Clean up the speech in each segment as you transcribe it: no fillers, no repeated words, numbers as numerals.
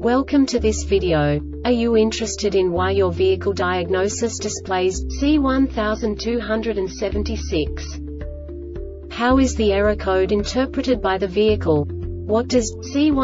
Welcome to this video. Are you interested in why your vehicle diagnosis displays C1276? How is the error code interpreted by the vehicle? What does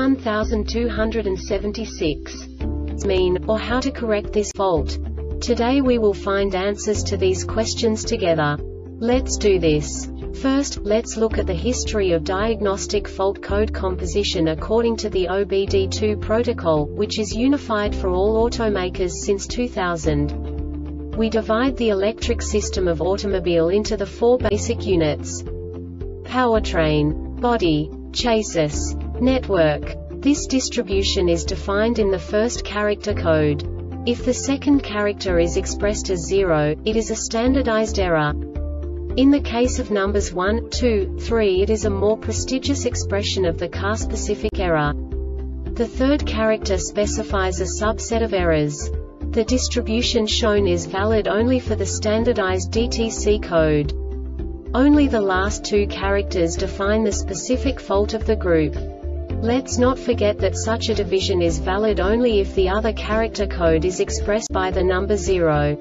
C1276 mean, or how to correct this fault? Today we will find answers to these questions together. Let's do this. First, let's look at the history of diagnostic fault code composition according to the OBD2 protocol, which is unified for all automakers since 2000. We divide the electric system of automobile into the four basic units: powertrain, body, chassis, network. This distribution is defined in the first character code. If the second character is expressed as 0, it is a standardized error. In the case of numbers 1, 2, 3, it is a more prestigious expression of the car-specific error. The third character specifies a subset of errors. The distribution shown is valid only for the standardized DTC code. Only the last two characters define the specific fault of the group. Let's not forget that such a division is valid only if the other character code is expressed by the number 0.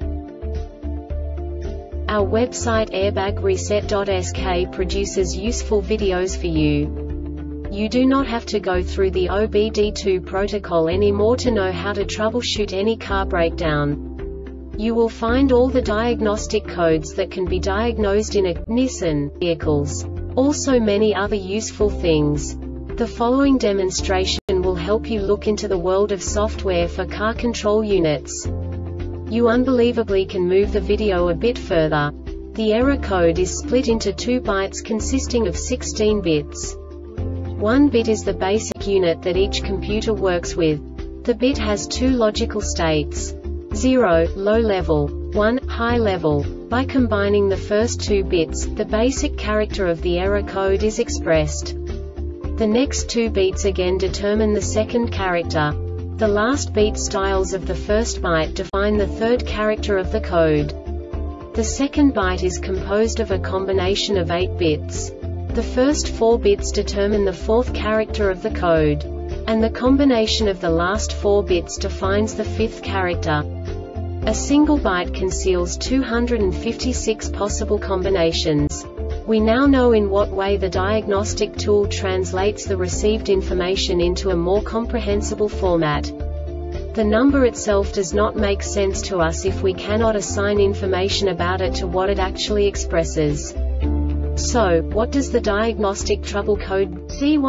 Our website airbagreset.sk produces useful videos for you. You do not have to go through the OBD2 protocol anymore to know how to troubleshoot any car breakdown. You will find all the diagnostic codes that can be diagnosed in a Nissan vehicles. Also many other useful things. The following demonstration will help you look into the world of software for car control units. You unbelievably can move the video a bit further. The error code is split into 2 bytes consisting of 16 bits. 1 bit is the basic unit that each computer works with. The bit has 2 logical states: 0, low level, 1, high level. By combining the first 2 bits, the basic character of the error code is expressed. The next 2 beats again determine the second character. The last beat styles of the first byte define the third character of the code. The second byte is composed of a combination of 8 bits. The first 4 bits determine the fourth character of the code. And the combination of the last 4 bits defines the fifth character. A single byte conceals 256 possible combinations. We now know in what way the diagnostic tool translates the received information into a more comprehensible format. The number itself does not make sense to us if we cannot assign information about it to what it actually expresses. So, what does the diagnostic trouble code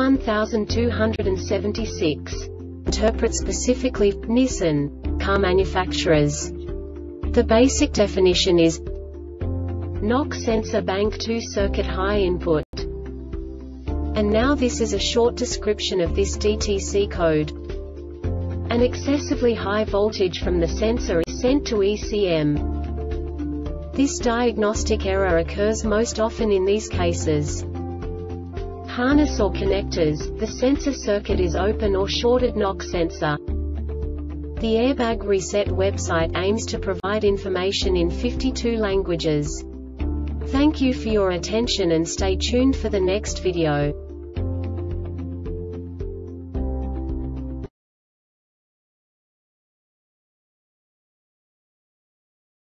C1276 interpret specifically for Nissan car manufacturers? The basic definition is NOC sensor bank 2 circuit high input. And now this is a short description of this DTC code. An excessively high voltage from the sensor is sent to ECM. This diagnostic error occurs most often in these cases: harness or connectors, the sensor circuit is open or shorted. NOC sensor. The Airbag Reset website aims to provide information in 52 languages. Thank you for your attention and stay tuned for the next video.